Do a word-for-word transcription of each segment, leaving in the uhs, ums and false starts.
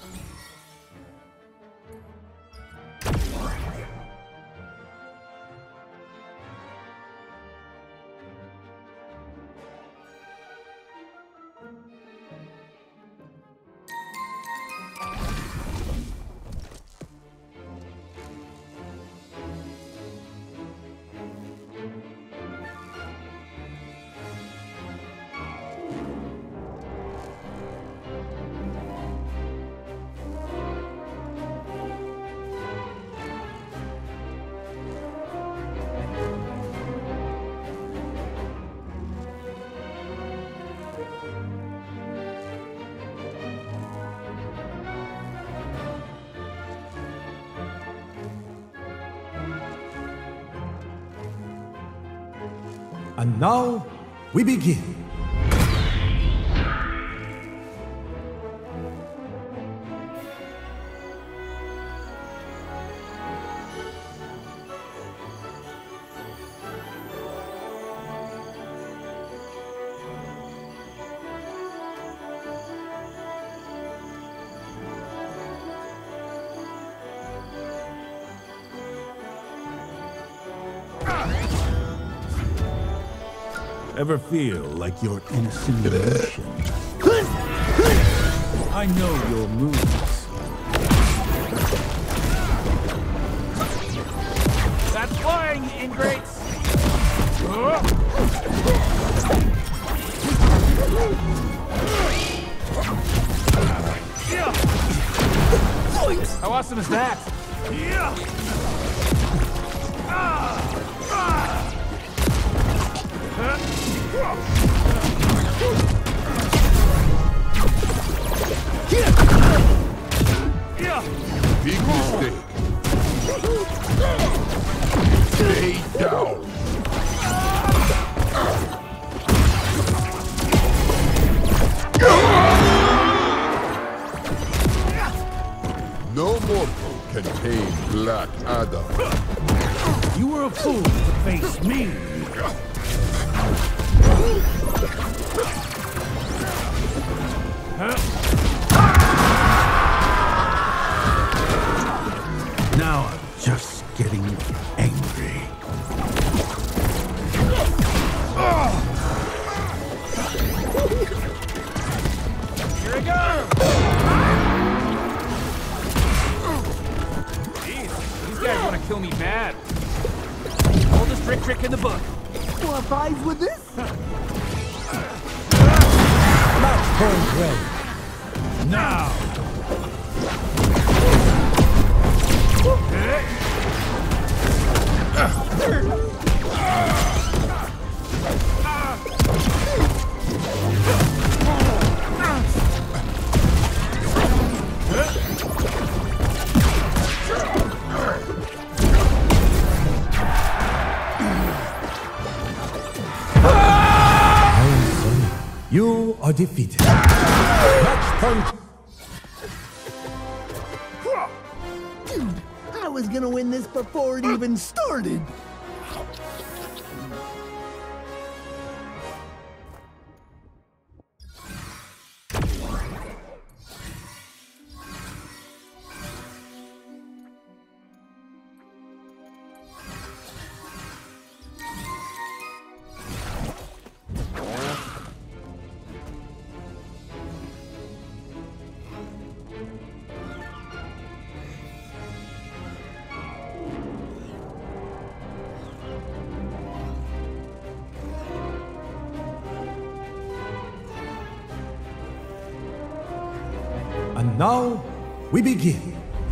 And now, we begin. Ever feel like you're in a simulation? I know your moves. That's flying, ingrates! How awesome is that? Big mistake. Stay down. No mortal can tame Black Adam. You were a fool to face me. Now I'm just getting angry. Here we go! Jeez, these guys want to kill me bad. Oldest trick trick in the book. Want fights with this? Match point ready. Now! You are defeated. Match point. Dude, I was gonna win this before it even started. And now, we begin.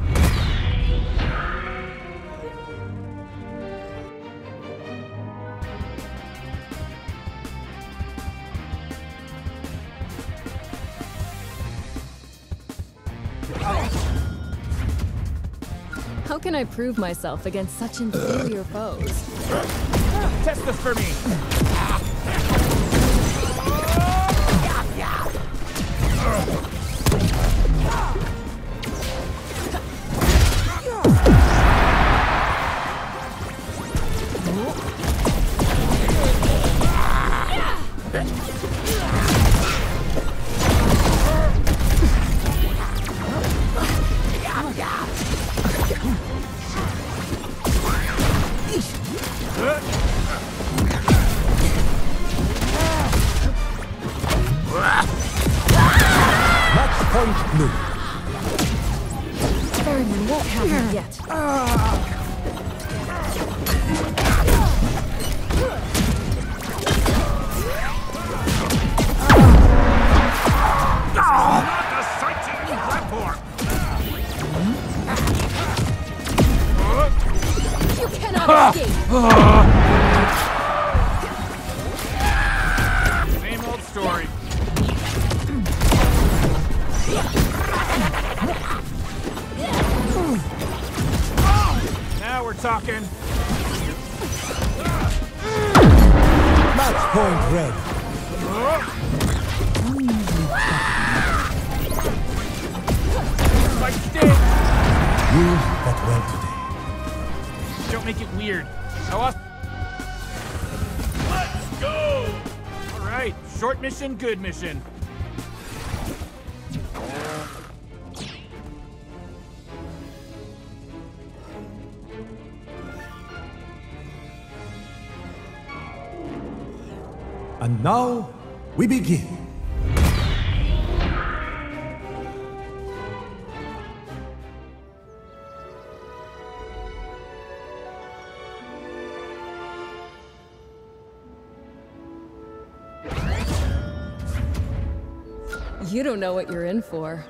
How can I prove myself against such inferior foes? Test this for me! point blue. Ferryman won't have me yet. Not the sightseeing platform! You cannot escape! Same old story. Now we're talking. Match point red. Like stick! You got well today. Don't make it weird. I lost. Let's go! Alright, short mission, good mission. And now, we begin. You don't know what you're in for.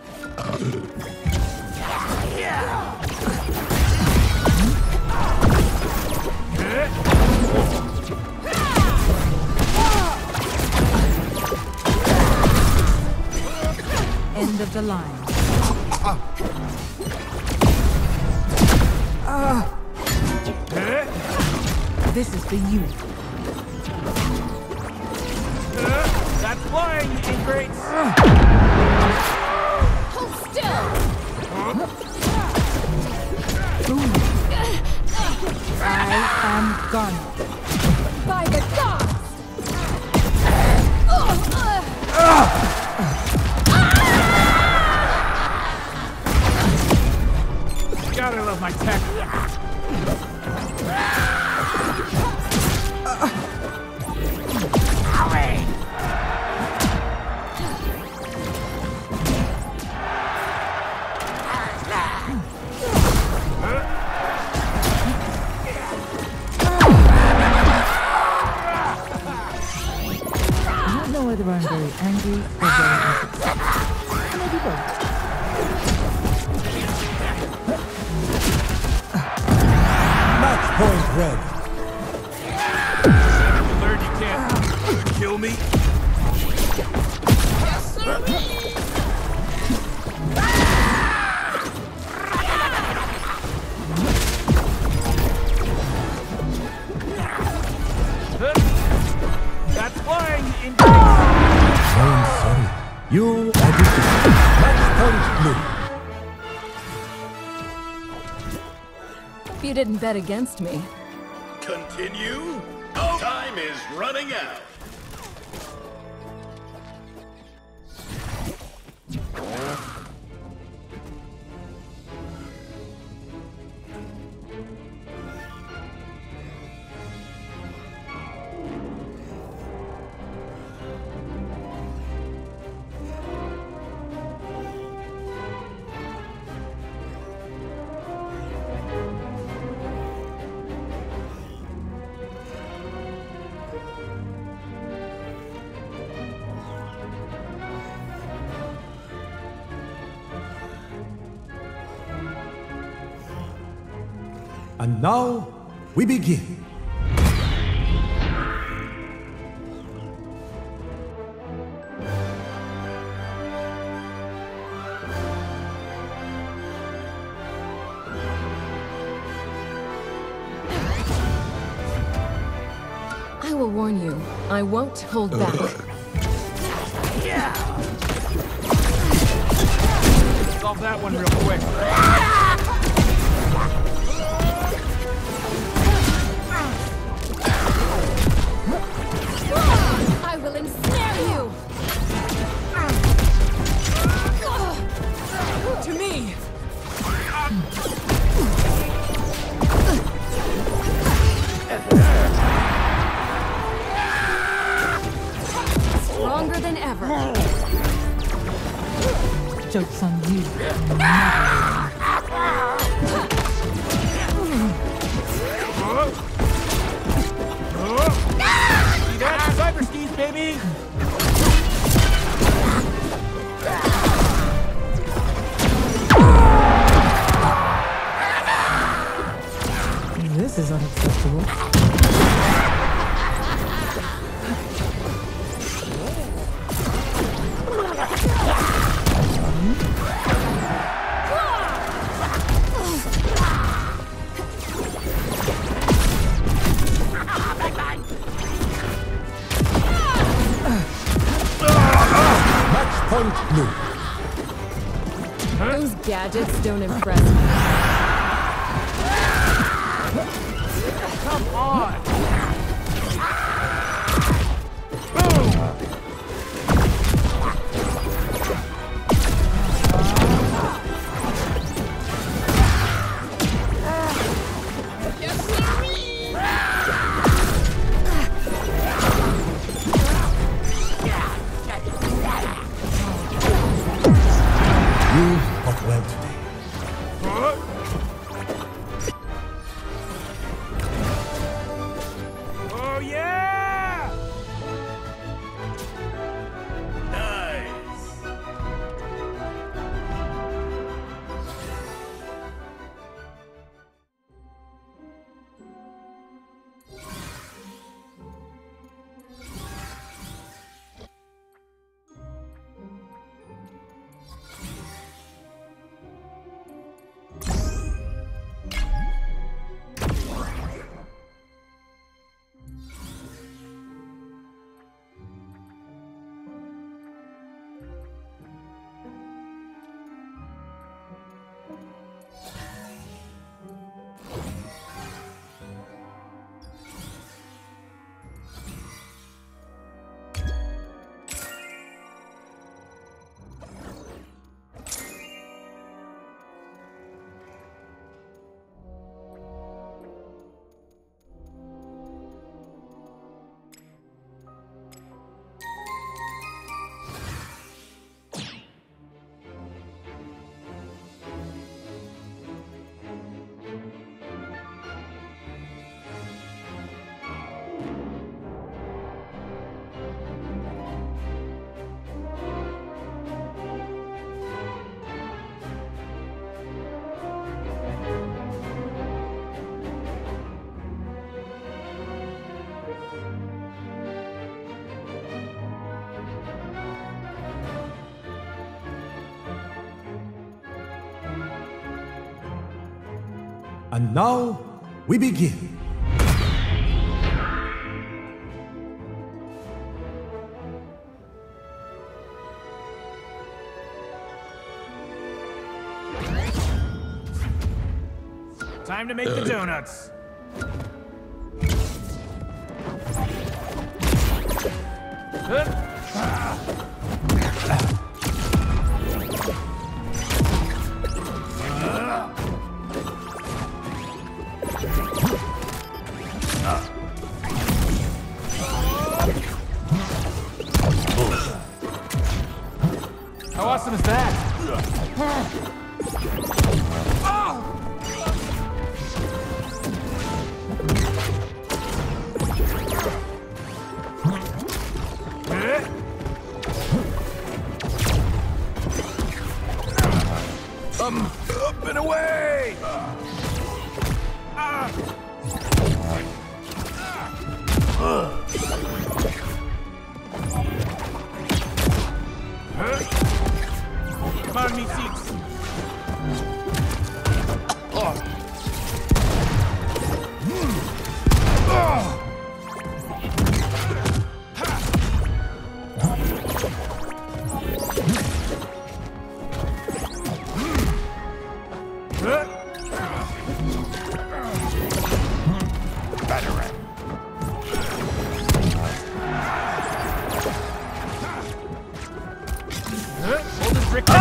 End of the line. This is for you. That's flying, ingrates! Hold still! I am gone. By the gods! God, I love my tech. I don't know whether I'm very angry or very happy. Maybe both. Match point red. Learn you can't kill me. That's flying, ingrates! I am sorry. You are defeated. Match point blue. You didn't bet against me. Continue? Oh, time is running out. And now, we begin. I will warn you, I won't hold back. Solve that one real quick. I will ensnare you! To me! Stronger than ever. Joke's on you. See that? Cyber skis, baby! This is unacceptable. Match point blue. Those gadgets don't impress me. Come on! You fought well today. Oh yeah! Nice. And now, we begin. Time to make the donuts. How awesome is that? Um, up and away! Come on, me seats. Hold this brick.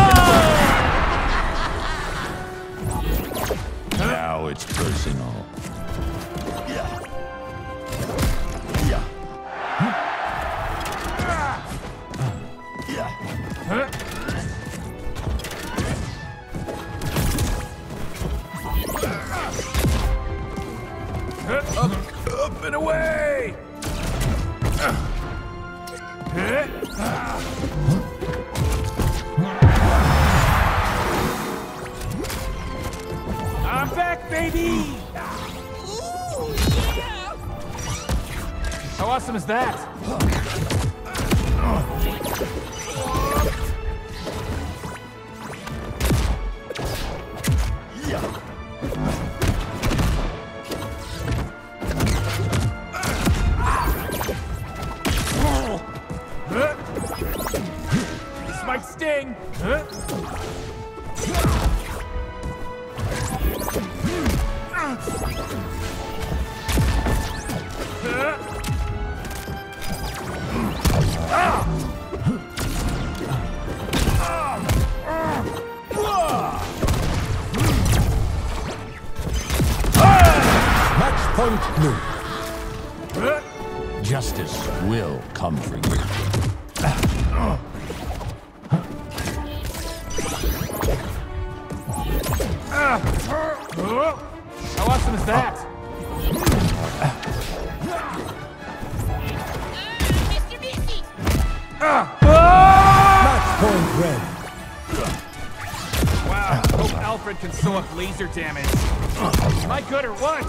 Now it's personal. awesome is that? This might sting. Huh? Match point blue. Justice will come for you. How awesome is that? Match point red. Wow, hope Alfred can sew up laser damage. Am I good or what?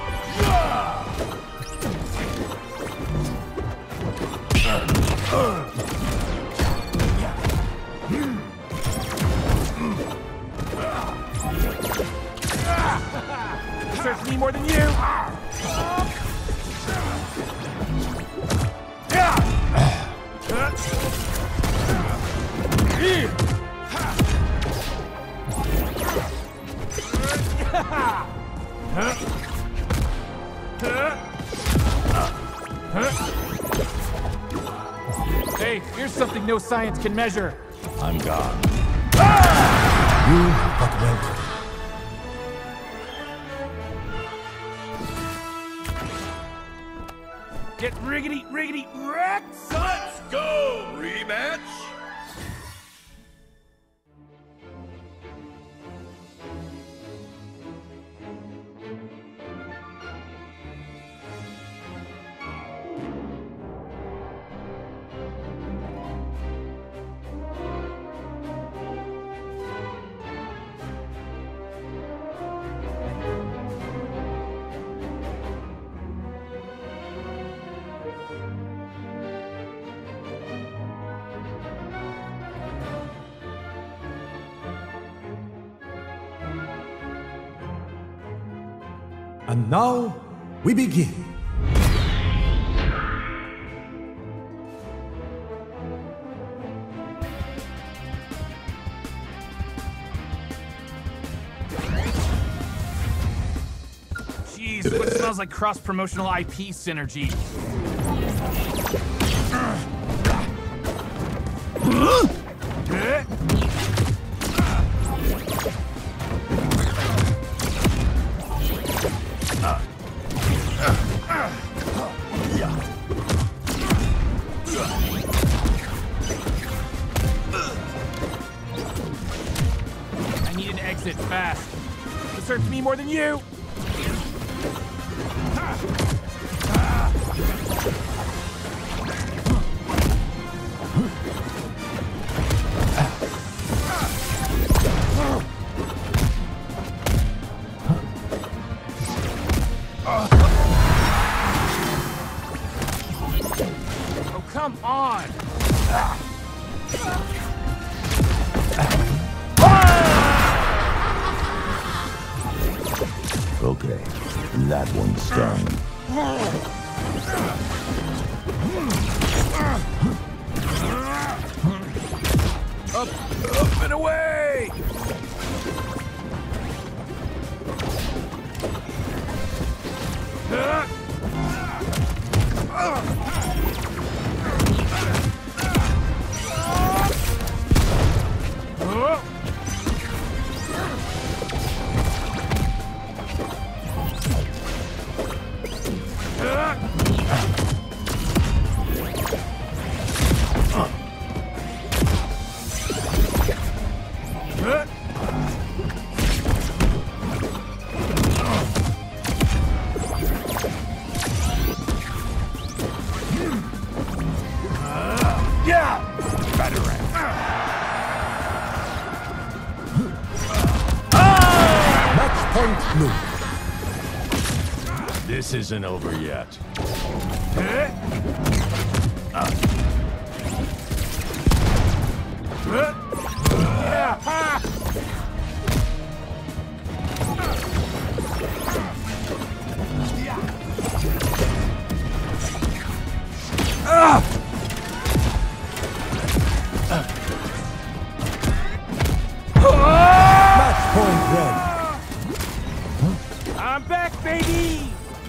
This hurts me more than you. Hey, here's something no science can measure. I'm gone. You but welcome. Get riggedy, riggedy, wrecked! Let's go! Rematch? And now, we begin. Jeez, what smells like cross-promotional I P synergy? I need an exit fast. This hurts me more than you. Oh, come on! Okay, that one stung. Up, up and away! Match point blue. This isn't over yet. Match point ready. I'm back, baby!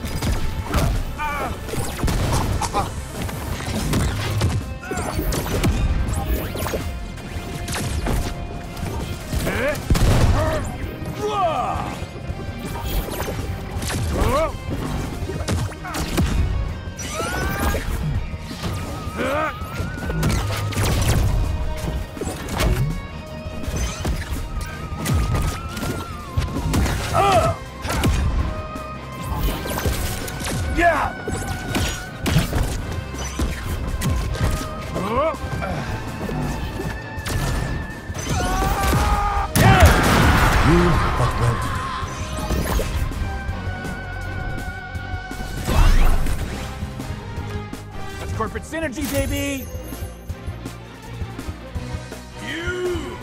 That's corporate synergy, baby! You!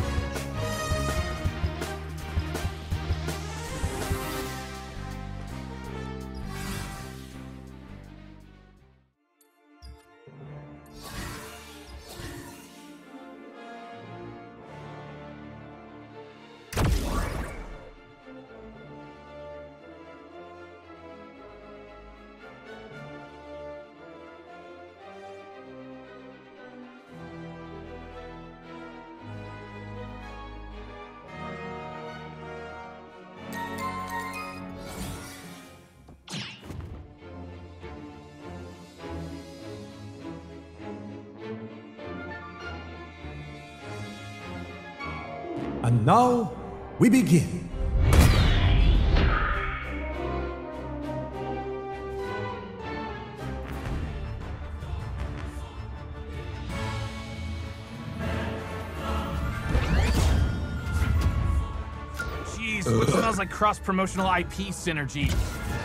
And now, we begin. Jeez, what smells like cross-promotional I P synergy?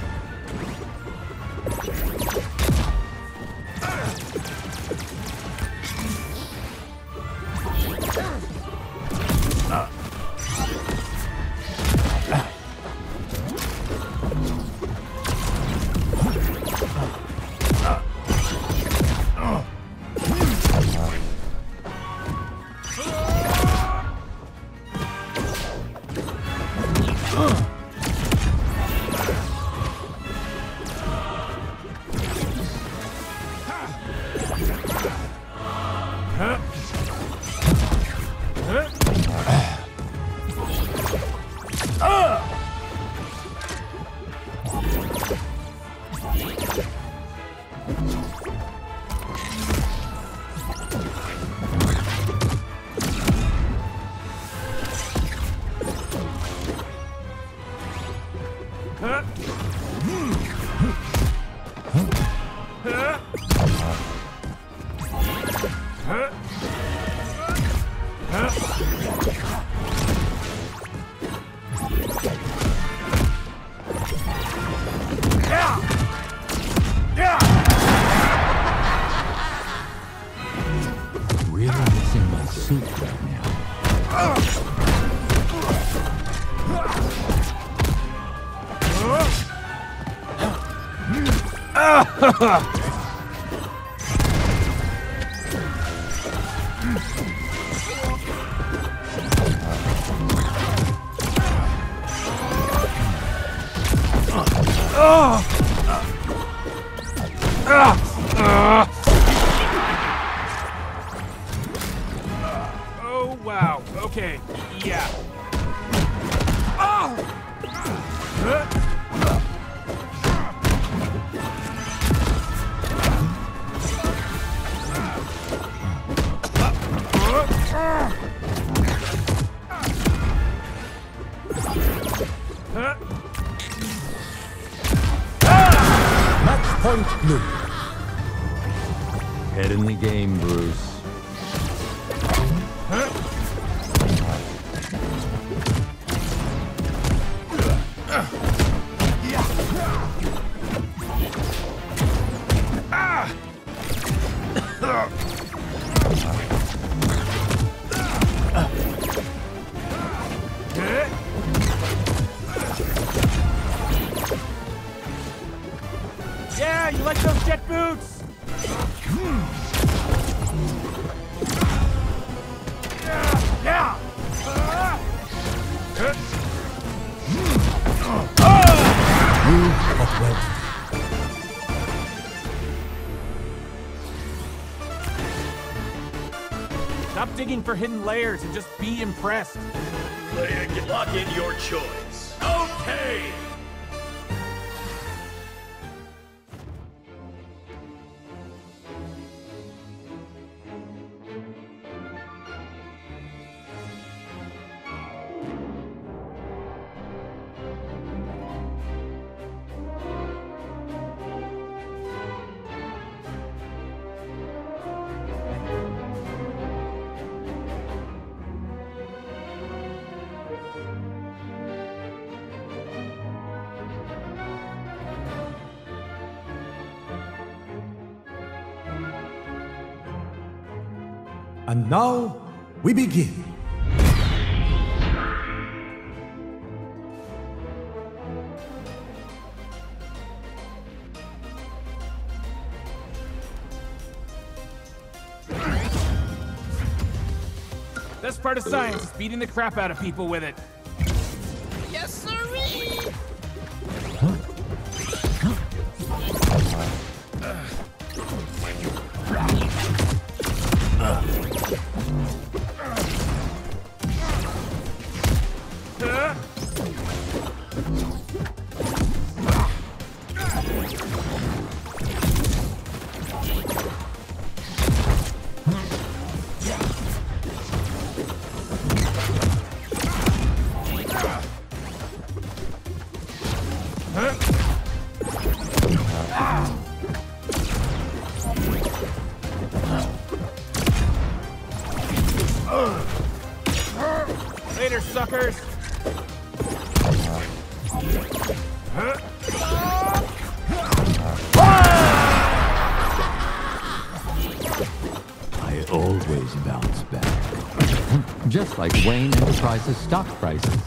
Really missing my suit right now. Oh, wow. Okay. Yeah. Match point blue. Head in the game, Bruce. Ah! jet boots! Yeah! Stop digging for hidden layers and just be impressed. Lock in your choice. Okay! And now, we begin. Best part of science is beating the crap out of people with it. Yes, sirree! Later, suckers! I always bounce back. Just like Wayne Enterprises stock prices.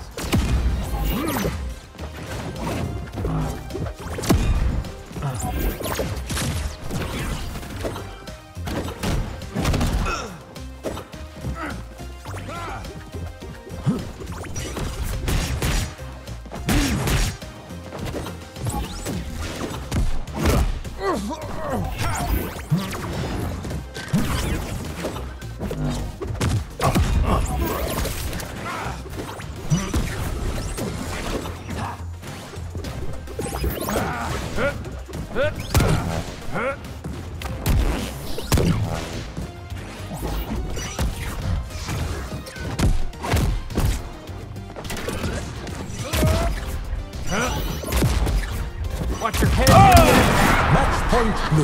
Watch your head! Match point blue.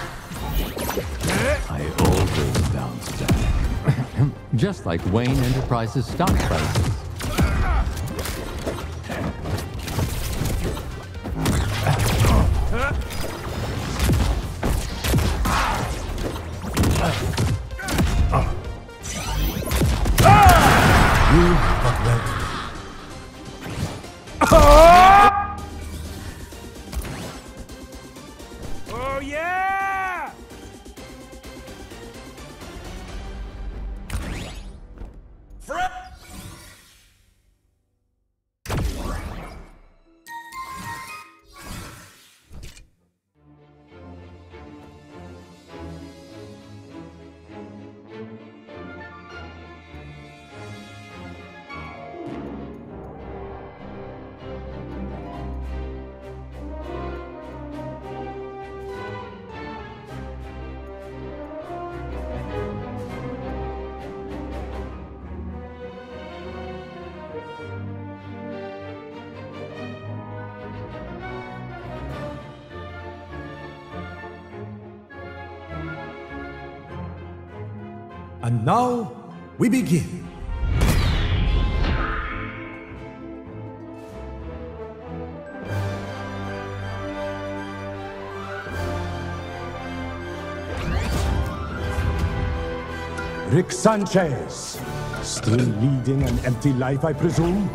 I always bounce back. Just like Wayne Enterprises stock prices. Oh yeah! Fred! And now, we begin. Rick Sanchez. Still leading an empty life, I presume?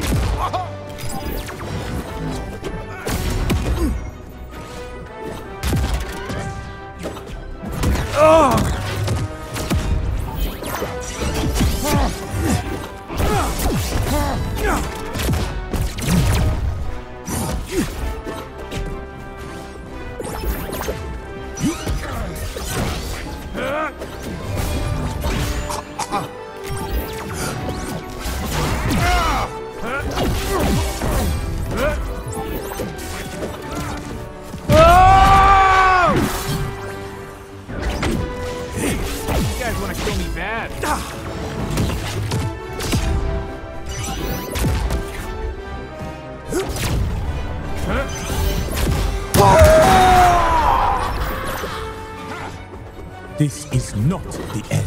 This is not the end.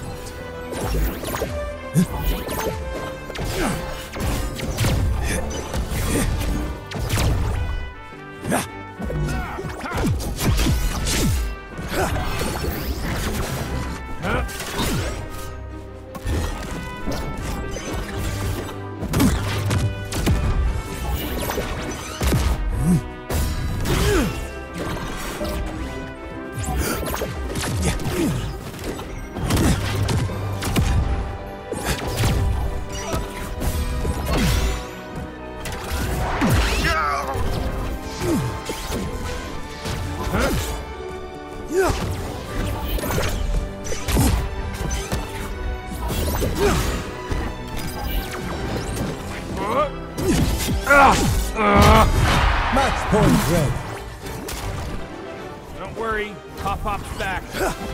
Match point red. Don't worry, Pop Pop's back.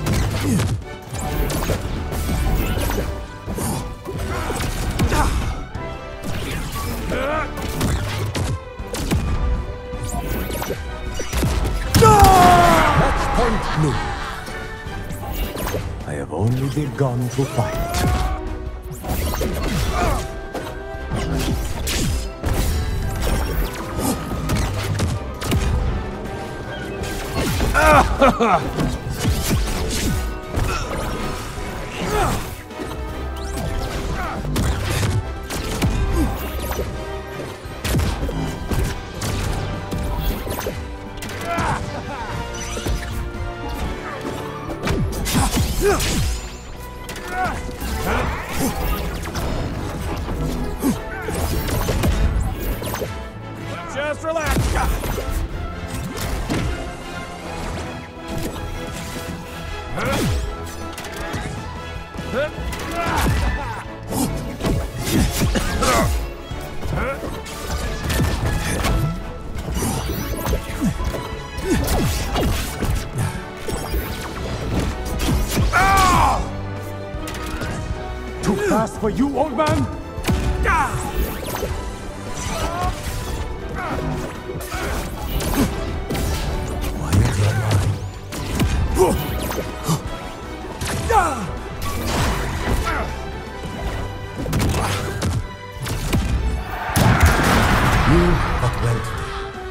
Match point blue. I have only begun to fight. Just relax. Too fast for you, old man? Quiet your mind. You fought well today.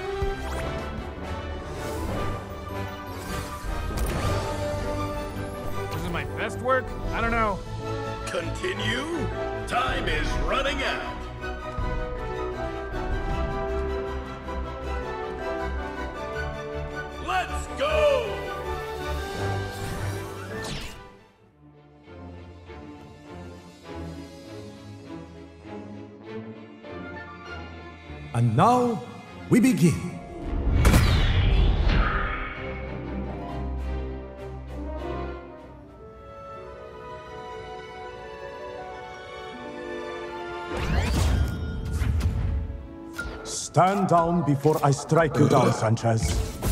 This is my best work? I don't know. Continue? Time is running out. Let's go! And now, we begin. Stand down before I strike you down, Sanchez.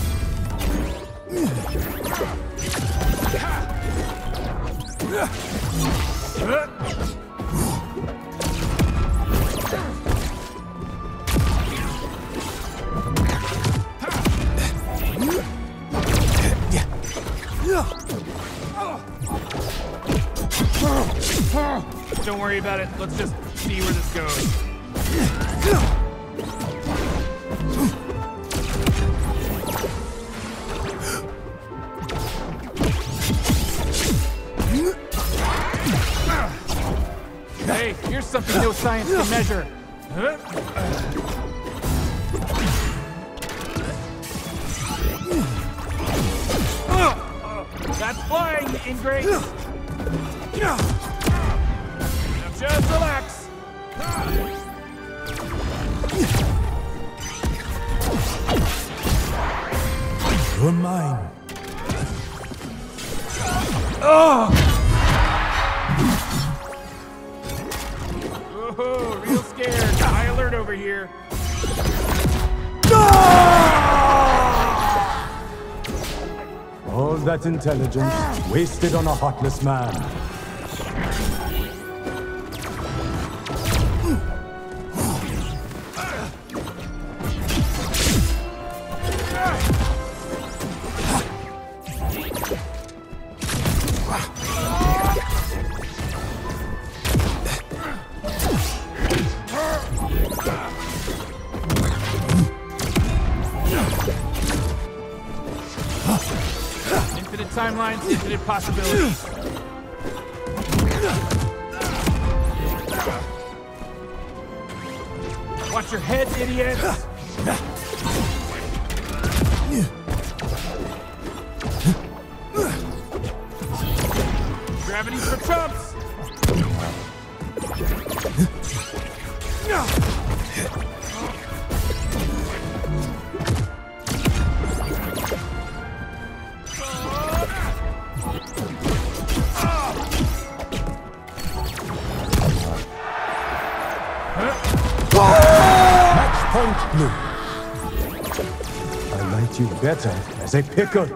Don't worry about it. Let's just see where this goes. Hey, here's something no science can measure. Huh? That's flying, ingrate! Now just relax! You're mine. Oh! Oh, real scared. High alert over here. All that intelligence wasted on a heartless man. Infinite timelines, infinite possibilities. Watch your head, idiots! Gravity's for chumps! Match point blue. I like you better as a pickle.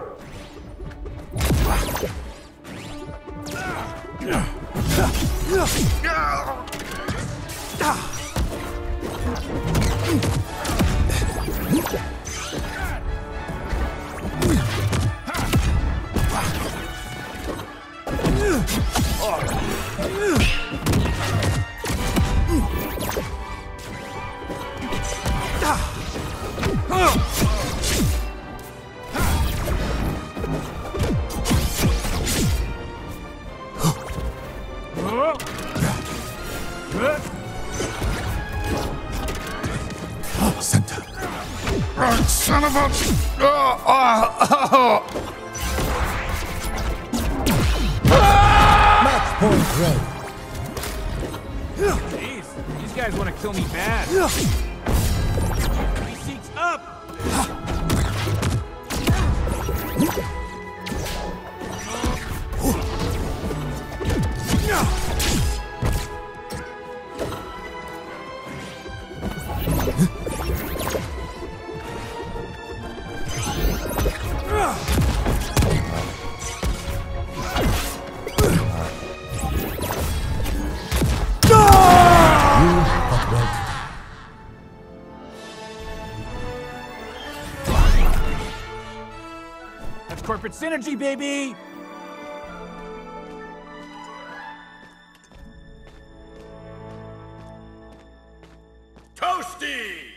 Center. Right, son of a... Oh, oh, oh. Match point red. Jeez, these guys want to kill me bad. Three seats up! That's corporate synergy, baby! Toasty!